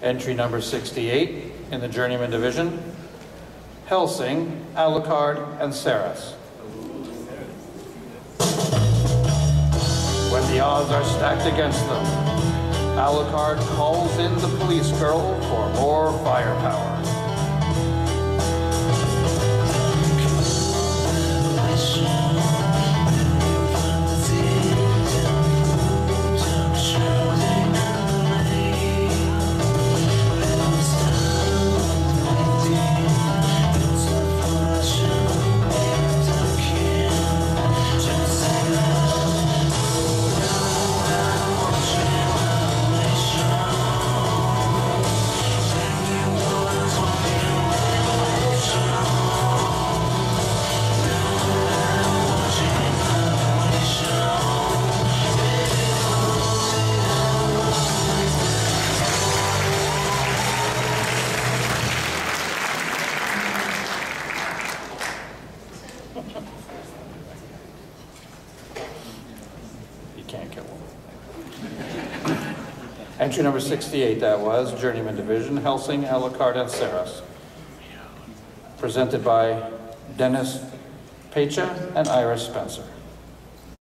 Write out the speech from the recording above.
Entry number 68 in the Journeyman division, Hellsing, Alucard, and Saras. When the odds are stacked against them, Alucard calls in the police girl for more firepower. Entry number 68, that was, Journeyman Division, Hellsing, Alucard, and Saras. Presented by Dennis Pecha and Iris Spencer.